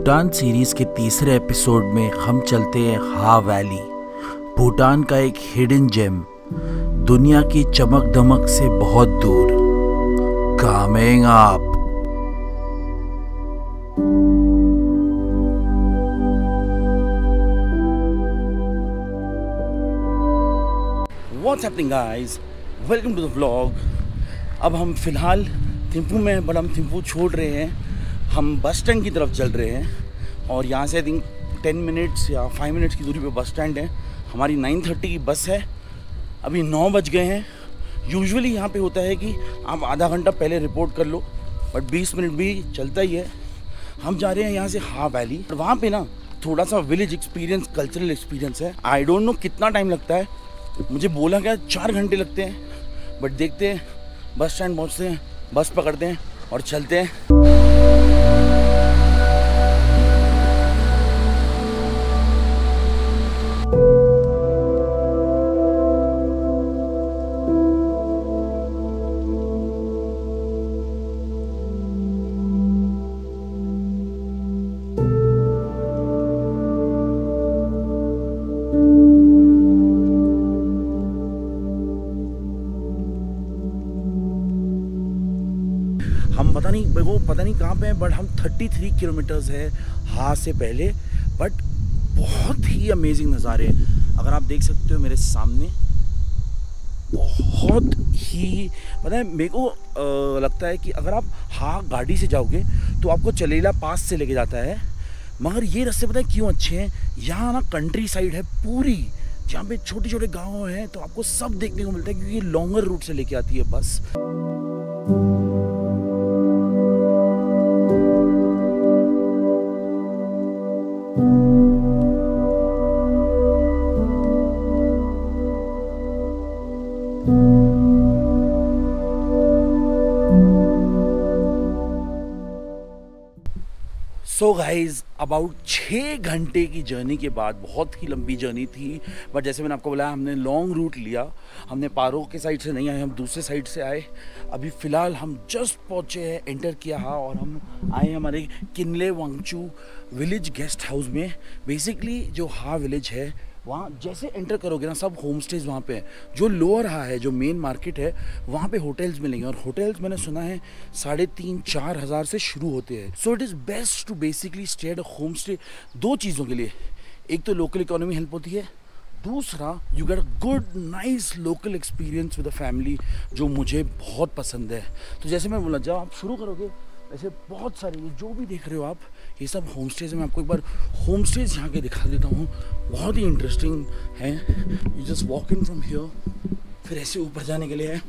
Bhutan series के तीसरे episode में हम चलते हैं हा वैली, भूटान का एक हिडन जेम, दुनिया की चमक धमक से बहुत दूर। Coming up. What's happening guys? Welcome to the vlog। अब हम फिलहाल थिम्पू में हैं, बट हम थिम्पू छोड़ रहे हैं, हम बस स्टैंड की तरफ चल रहे हैं। और यहाँ से आई थिंक 10 मिनट्स या 5 मिनट्स की दूरी पे बस स्टैंड है। हमारी 9:30 की बस है, अभी 9 बज गए हैं। यूजुअली यहाँ पे होता है कि आप आधा घंटा पहले रिपोर्ट कर लो, बट 20 मिनट भी चलता ही है। हम जा रहे हैं यहाँ से हा वैली, वहाँ पे ना थोड़ा सा विलेज एक्सपीरियंस, कल्चरल एक्सपीरियंस है। आई डोंट नो कितना टाइम लगता है, मुझे बोला गया 4 घंटे लगते हैं, बट देखते हैं। बस स्टैंड पहुँचते हैं, बस पकड़ते हैं और चलते हैं। हम पता नहीं कहाँ पे हैं, बट हम 33 किलोमीटर्स है हा से पहले, बट बहुत ही अमेजिंग नज़ारे हैं। अगर आप देख सकते हो मेरे सामने, बहुत ही पता है मेरे को लगता है कि अगर आप हा गाड़ी से जाओगे तो आपको चलेला पास से लेके जाता है, मगर ये रास्ते पता है क्यों अच्छे हैं। यहाँ ना कंट्री साइड है पूरी, जहाँ पे छोटे छोटे गाँव हैं, तो आपको सब देखने को मिलता है, क्योंकि ये लॉन्गर रूट से लेके आती है बस। सो गाइज, अबाउट 6 घंटे की जर्नी के बाद, बहुत ही लंबी जर्नी थी, बट जैसे मैंने आपको बोला हमने लॉन्ग रूट लिया। हमने पारो के साइड से नहीं आए, हम दूसरे साइड से आए। अभी फ़िलहाल हम जस्ट पहुँचे हैं, एंटर किया हा, और हम आए हमारे Kinley Wangchu village guest house में। बेसिकली जो हा विलेज है, वहाँ जैसे एंटर करोगे ना, सब होम स्टेज वहाँ पे है। जो लोअर हा है, जो मेन मार्केट है, वहाँ पे होटल्स मिलेंगे, और होटल्स मैंने सुना है 3,500-4 हज़ार से शुरू होते हैं। So it is best to basically stay at home stay, 2 चीज़ों के लिए। एक तो लोकल इकोनॉमी हेल्प होती है, दूसरा you get a good nice local experience with a family, जो मुझे बहुत पसंद है। तो जैसे मैं बोला, जब आप शुरू करोगे, ऐसे बहुत सारे ये जो भी देख रहे हो आप, ये सब होम स्टेज है। मैं आपको एक बार होम स्टेज यहाँ के दिखा देता हूँ, बहुत ही इंटरेस्टिंग है। You just walk in from here, फिर ऐसे ऊपर जाने के लिए है।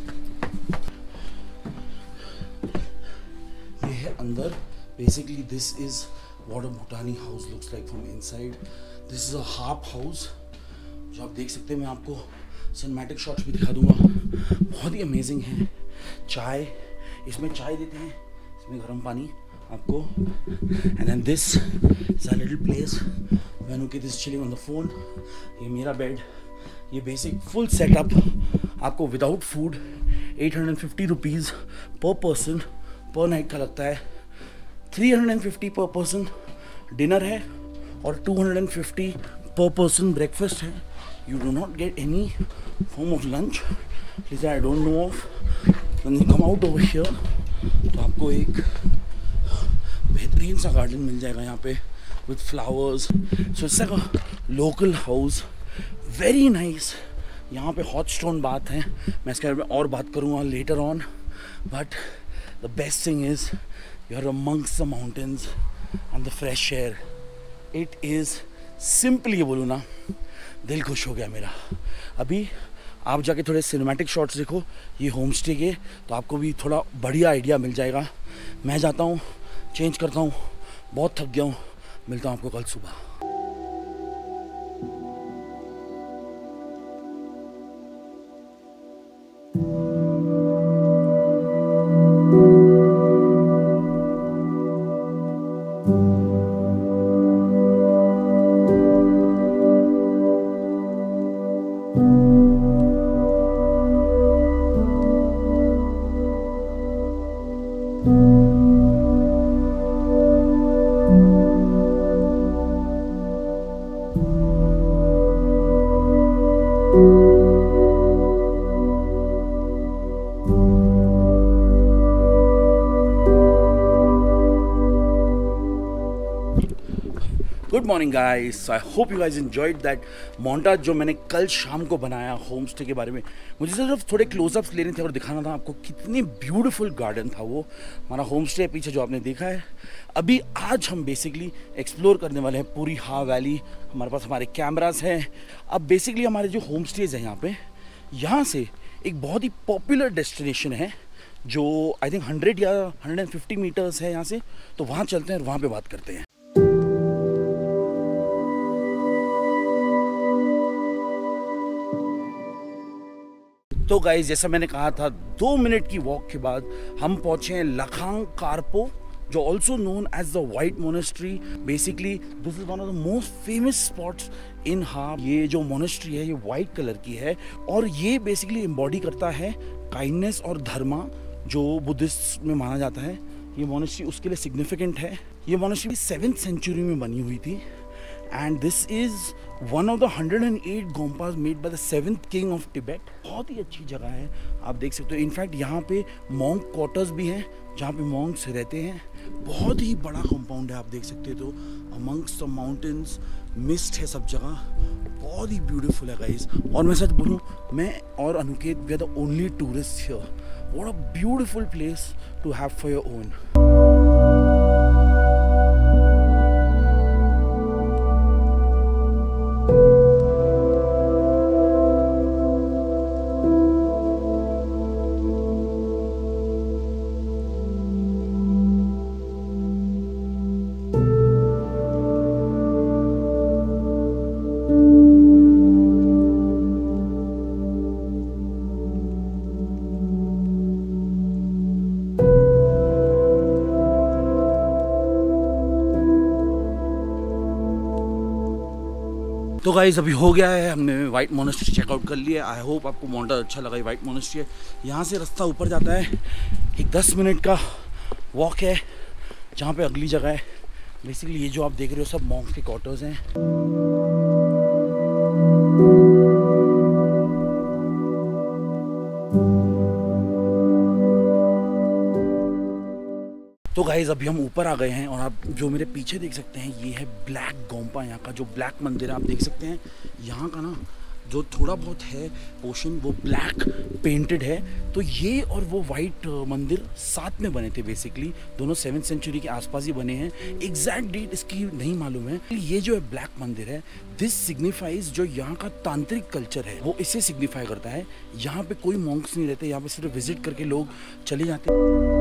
ये है अंदर। Basically this is what a Bhutani house looks like from inside. This is a half house, जो आप देख सकते हैं। मैं आपको सिनेमैटिक शॉट्स भी दिखा दूंगा, बहुत ही अमेजिंग है। चाय, इसमें चाय देते हैं, इसमें गर्म पानी आपको। And then this is a little place when okay this chilling on the phone. ये मेरा बेड, ये बेसिक फुल सेटअप आपको without food 850 rupees per person per night का लगता है। 350 पर पर्सन डिनर है, और 250 पर पर्सन ब्रेकफास्ट है। You do not get any form of lunch, I don't know of. When you come out over here, तो आपको एक बेहतरीन सा गार्डन मिल जाएगा यहाँ पे with flowers. So it's like a local house, very nice. यहाँ पे हॉट स्टोन बात है, मैं इसके बारे में और बात करूँगा later on. But the best thing is you are amongst the mountains and the fresh air. It is simply, ये बोलूँ ना, दिल खुश हो गया मेरा। अभी आप जाके थोड़े सिनेमैटिक शॉट्स देखो ये होम स्टे के, तो आपको भी थोड़ा बढ़िया आइडिया मिल जाएगा। मैं जाता हूँ, चेंज करता हूँ, बहुत थक गया हूँ। मिलता हूँ आपको कल सुबह। Good morning guys, I hope you guys enjoyed that montage जो मैंने कल शाम को बनाया होम स्टे के बारे में। मुझे सिर्फ थोड़े क्लोजअप्स लेने थे और दिखाना था आपको कितनी ब्यूटीफुल गार्डन था वो हमारा होम स्टे पीछे जो आपने देखा है। अभी आज हम बेसिकली एक्सप्लोर करने वाले हैं पूरी हा वैली। हमारे पास हमारे कैमरास हैं। अब बेसिकली हमारे जो होम स्टेज हैं यहाँ से एक बहुत ही पॉपुलर डेस्टिनेशन है जो आई थिंक 100 या 150 मीटर्स है यहाँ से, तो वहाँ चलते हैं और वहाँ पे बात करते हैं। तो गाइस, जैसा मैंने कहा था 2 मिनट की वॉक के बाद हम पहुँचे हैं लखांग कारपो, जो also known as the white monastery. Basically this is one of the most famous spots in Haa. ये जो मोनेस्ट्री है ये वाइट कलर की है और ये बेसिकली एम्बॉडी करता है काइंडनेस और धर्मा जो बुद्धिस्ट में माना जाता है। ये मोनेस्ट्री उसके लिए सिग्निफिकेंट है। ये मोनेस्ट्री 7th सेंचुरी में बनी हुई थी and this is one of the 108 gompas made by the 7th king of Tibet. बहुत ही अच्छी जगह है, आप देख सकते हो। इनफैक्ट यहाँ पे मॉन्क क्वार्टर्स भी हैं जहाँ पे मॉन्क्स रहते हैं। बहुत ही बड़ा कंपाउंड है, आप देख सकते हो। तो अमंग्स द माउंटेन्स, मिस्ट है सब जगह, बहुत ही ब्यूटीफुल है गाइस। और मैं सच बोलूँ, मैं और Anuket we are the only tourist here. What a beautiful place to have for your own. तो गाइस, अभी हो गया है, हमने वाइट मोनेस्ट्री चेकआउट कर लिया। आई होप आपको मोंटाज अच्छा लगा। ये वाइट मोनेस्ट्री है, यहाँ से रास्ता ऊपर जाता है। एक 10 मिनट का वॉक है जहाँ पे अगली जगह है। बेसिकली ये जो आप देख रहे हो सब मॉन्क्स के क्वार्टर्स हैं। तो गाइस, अभी हम ऊपर आ गए हैं और आप जो मेरे पीछे देख सकते हैं ये है ब्लैक गोम्पा। यहाँ का जो ब्लैक मंदिर है आप देख सकते हैं। यहाँ का ना जो थोड़ा बहुत है पोर्शन वो ब्लैक पेंटेड है। तो ये और वो वाइट मंदिर साथ में बने थे। बेसिकली दोनों 7th सेंचुरी के आसपास ही बने हैं। एग्जैक्ट डेट इसकी नहीं मालूम है। ये जो है ब्लैक मंदिर है, दिस सिग्निफाइज जो यहाँ का तांत्रिक कल्चर है वो इसे सिग्निफाई करता है। यहाँ पे कोई मॉन्क्स नहीं रहते, यहाँ पे सिर्फ विजिट करके लोग चले जाते हैं।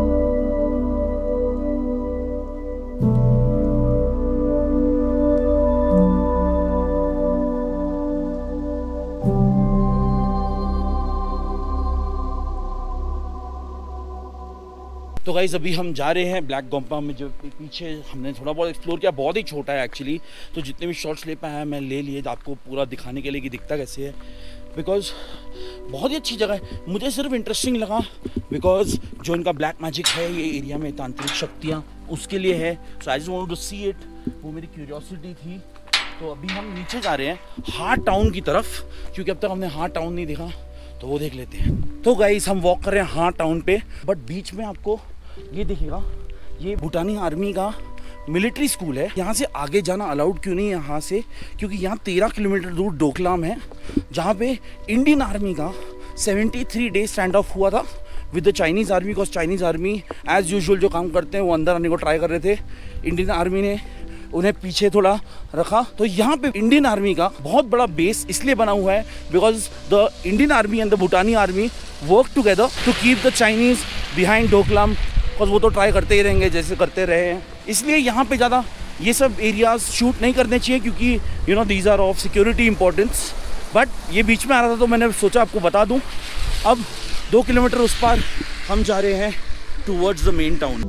तो गाइस, अभी हम जा रहे हैं ब्लैक गोम्पा में। जो पीछे हमने थोड़ा बहुत एक्सप्लोर किया, बहुत ही छोटा है एक्चुअली। तो जितने भी शॉट्स ले पाया मैं ले लिए आपको पूरा दिखाने के लिए कि दिखता कैसे है। बिकॉज बहुत ही अच्छी जगह है। मुझे सिर्फ इंटरेस्टिंग लगा बिकॉज जो इनका ब्लैक मैजिक है ये एरिया में, तांत्रिक शक्तियाँ उसके लिए है। So I just wanted to see it, वो मेरी क्यूरियोसिटी थी। तो अभी हम नीचे जा रहे हैं हा टाउन की तरफ, क्योंकि अब तक हमने हा टाउन नहीं देखा, तो वो देख लेते हैं। तो गाइस, हम वॉक कर रहे हैं हा टाउन पे, बट बीच में आपको ये दिखेगा, ये भूटानी आर्मी का मिलिट्री स्कूल है। यहाँ से आगे जाना अलाउड क्यों नहीं है यहाँ से, क्योंकि यहाँ 13 किलोमीटर दूर डोकलाम है जहाँ पे इंडियन आर्मी का 73 डे स्टैंड ऑफ हुआ था with the Chinese army. Because Chinese army as usual जो काम करते हैं वो अंदर आने को ट्राई कर रहे थे। इंडियन आर्मी ने उन्हें पीछे थोड़ा रखा। तो यहाँ पे इंडियन आर्मी का बहुत बड़ा बेस इसलिए बना हुआ है because the Indian army and the भूटानी army work together to keep the Chinese behind Doklam. Because वो तो ट्राई करते ही रहेंगे जैसे करते रहे हैं। इसलिए यहाँ पे ज़्यादा ये सब एरियाज शूट नहीं करने चाहिए, क्योंकि you know these are of security importance. But ये बीच में आ रहा था तो मैंने सोचा आपको बता दूँ। अब 2 किलोमीटर उस पार हम जा रहे हैं टूवर्ड्स द मेन टाउन।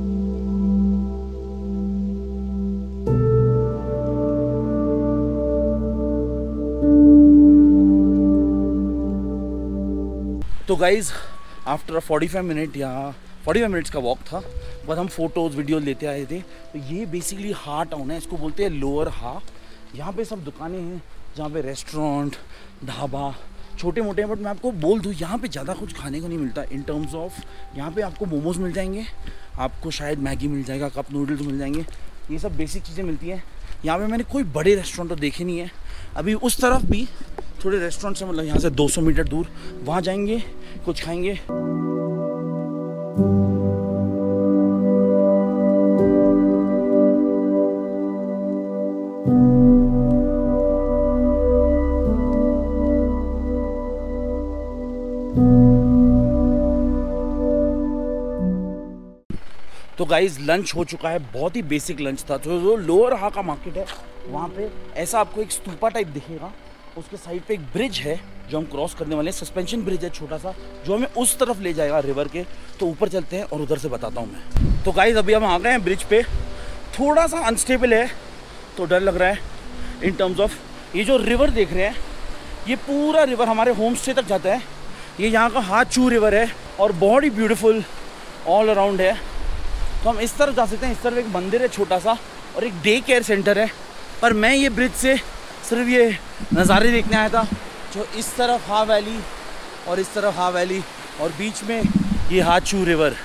तो गाइज, आफ्टर 45 मिनट्स का वॉक था, बस हम फोटोज़ वीडियो लेते आए थे। तो ये बेसिकली हा टाउन है, इसको बोलते हैं लोअर हा। यहाँ पे सब दुकानें हैं जहाँ पे रेस्टोरेंट, ढाबा छोटे मोटे हैं। बट मैं आपको बोल दूँ यहाँ पे ज़्यादा कुछ खाने को नहीं मिलता इन टर्म्स ऑफ। यहाँ पे आपको मोमोज़ मिल जाएंगे, आपको शायद मैगी मिल जाएगा, कप नूडल्स मिल जाएंगे, ये सब बेसिक चीज़ें मिलती हैं। यहाँ पे मैंने कोई बड़े रेस्टोरेंट तो देखे नहीं है। अभी उस तरफ भी थोड़े रेस्टोरेंट्स हैं, मतलब यहाँ से 200 मीटर दूर, वहाँ जाएंगे, कुछ खाएंगे। तो गाइज लंच हो चुका है, बहुत ही बेसिक लंच था। तो जो लोअर हा का मार्केट है वहाँ पे ऐसा आपको एक स्तूपा टाइप दिखेगा, उसके साइड पे एक ब्रिज है जो हम क्रॉस करने वाले हैं, सस्पेंशन ब्रिज है छोटा सा, जो हमें उस तरफ ले जाएगा रिवर के। तो ऊपर चलते हैं और उधर से बताता हूँ मैं। तो गाइज अभी हम आ गए हैं ब्रिज पे, थोड़ा सा अनस्टेबल है तो डर लग रहा है इन टर्म्स ऑफ, ये जो रिवर देख रहे हैं ये पूरा रिवर हमारे होम स्टे तक जाता है। ये यहाँ का हाचू रिवर है और बहुत ही ब्यूटीफुल ऑल अराउंड है। तो हम इस तरफ जा सकते हैं, इस तरफ एक मंदिर है छोटा सा और एक डे केयर सेंटर है। पर मैं ये ब्रिज से सिर्फ ये नज़ारे देखने आया था, जो इस तरफ हा वैली और इस तरफ हा वैली और बीच में ये हाचू रिवर।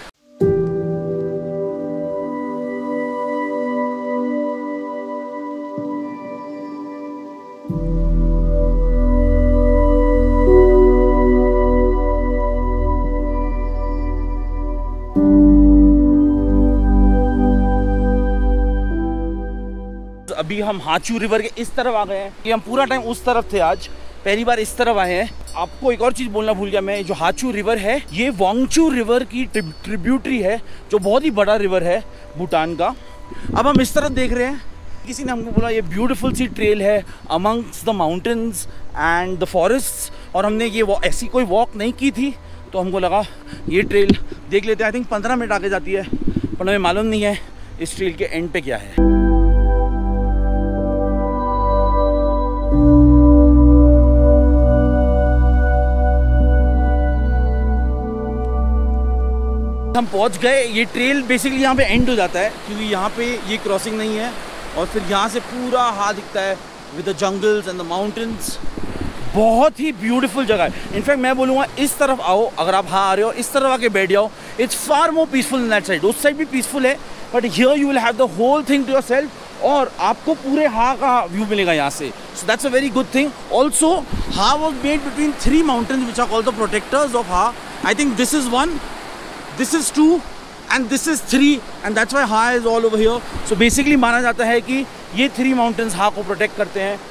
अभी हम हाचू रिवर के इस तरफ आ गए हैं, कि हम पूरा टाइम उस तरफ थे, आज पहली बार इस तरफ आए हैं। आपको एक और चीज़ बोलना भूल गया मैं, जो हाचू रिवर है ये वांगचू रिवर की ट्रिब्यूटरी है, जो बहुत ही बड़ा रिवर है भूटान का। अब हम इस तरफ देख रहे हैं, किसी ने हमको बोला ये ब्यूटीफुल सी ट्रेल है amongst the mountains and the forest, और हमने ये ऐसी कोई वॉक नहीं की थी, तो हमको लगा ये ट्रेल देख लेते हैं। आई थिंक 15 मिनट आगे जाती है, पर हमें मालूम नहीं है इस ट्रेल के एंड पे क्या है। हम पहुंच गए, ये ट्रेल बेसिकली यहाँ पे एंड हो जाता है, क्योंकि यहाँ पे ये क्रॉसिंग नहीं है, और फिर यहाँ से पूरा हाथ दिखता है with the jungles and the mountains. बहुत ही ब्यूटीफुल जगह है। इनफैक्ट मैं बोलूँगा इस तरफ आओ, अगर आप हाँ आ रहे हो इस तरफ आके बैठ जाओ, it's far more peaceful in that side. उस साइड भी पीसफुल है, but here you will have the whole thing to yourself, और आपको पूरे हा का व्यू मिलेगा यहाँ से। So that's a very good thing. Also Haa was made between 3 mountains which are called the protectors of Haa. I think this is 1, this is 2 and this is 3, and that's why Ha is all over here. So basically माना जाता है कि ये 3 mountains Ha को protect करते हैं।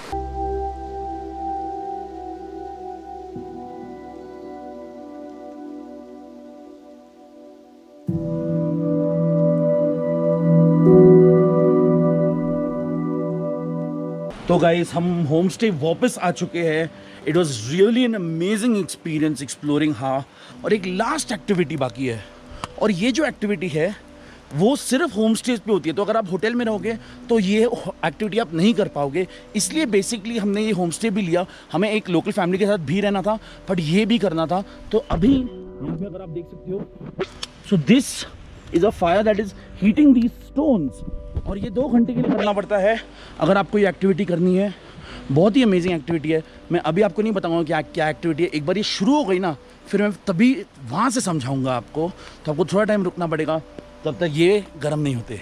तो guys हम होम स्टे वापस आ चुके हैं। It was really an amazing experience exploring Haa. और एक लास्ट एक्टिविटी बाकी है, और ये जो एक्टिविटी है वो सिर्फ होम स्टेज पे होती है। तो अगर आप होटल में रहोगे तो ये एक्टिविटी आप नहीं कर पाओगे, इसलिए बेसिकली हमने ये होम स्टे भी लिया। हमें एक लोकल फैमिली के साथ भी रहना था, बट ये भी करना था। तो अभी यहाँ पे अगर आप देख सकते हो, so this is a fire that is heating these stones, और ये 2 घंटे के लिए करना पड़ता है अगर आपको ये एक्टिविटी करनी है। बहुत ही अमेजिंग एक्टिविटी है। मैं अभी आपको नहीं बताऊंगा क्या क्या एक्टिविटी है, एक बार ये शुरू हो गई ना फिर मैं तभी वहाँ से समझाऊंगा आपको। तो आपको थोड़ा टाइम रुकना पड़ेगा, तब तक ये गर्म नहीं होते।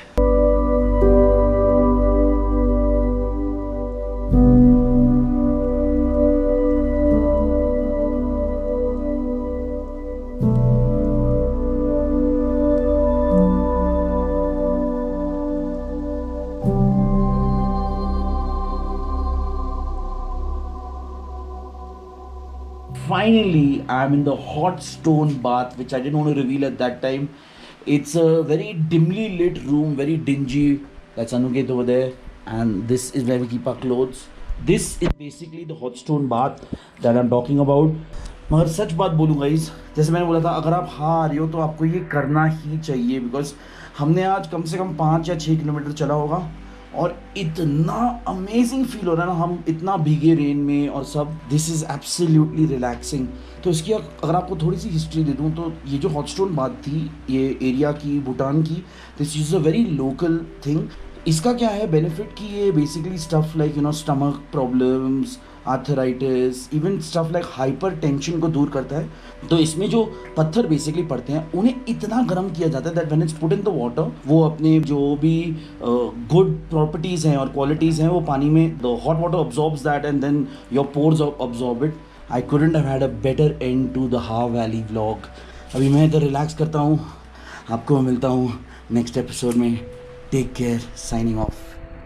Finally, I'm in the hot stone bath, which I didn't want to reveal at that time. It's a very dimly lit room, very dingy. That's Anuket over there, and this is where we keep our clothes. This is basically the hot stone bath that I'm talking about. मगर सच बात बोलूँ guys, जैसे मैंने बोला था, अगर आप हाँ आ रहे हो तो आपको ये करना ही चाहिए, बिकॉज हमने आज कम से कम 5 या 6 किलोमीटर चला होगा, और इतना अमेजिंग फील हो रहा है ना, हम इतना भीगे रेन में और सब। This is absolutely relaxing. तो इसकी अगर आपको थोड़ी सी हिस्ट्री दे दूँ तो ये जो हॉट स्टोन बात थी ये एरिया की, भूटान की, this is a very local thing. इसका क्या है बेनिफिट कि ये basically stuff like stomach problems, arthritis, even stuff like hypertension को दूर करता है। तो इसमें जो पत्थर बेसिकली पड़ते हैं उन्हें इतना गर्म किया जाता है that when it's put in the water, वो अपने जो भी गुड प्रॉपर्टीज़ हैं और क्वालिटीज़ हैं वो पानी में, the hot water absorbs that and then your pores absorb it. I couldn't have had a better end to the Haa valley vlog. अभी मैं इधर रिलैक्स करता हूँ, आपको मिलता हूँ नेक्स्ट एपिसोड में। Take care, signing off.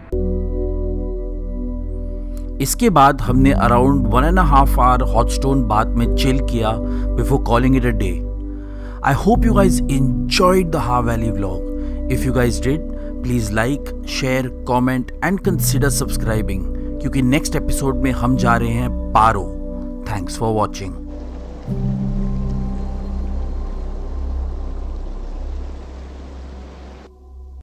इसके बाद हमने अराउंड 1.5 आवर हॉटस्टोन बाथ में चिल किया before calling it a day. I hope you guys enjoyed the Ha Valley vlog. If you guys did, please like, share, comment and consider subscribing क्योंकि next episode में हम जा रहे हैं पारो. Thanks for watching.